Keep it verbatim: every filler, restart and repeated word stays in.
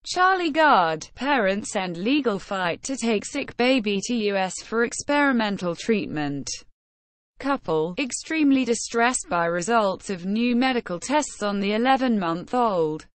Charlie Gard Parents end legal fight to take sick baby to U S for experimental treatment. Couple, extremely distressed by results of new medical tests on the eleven-month-old.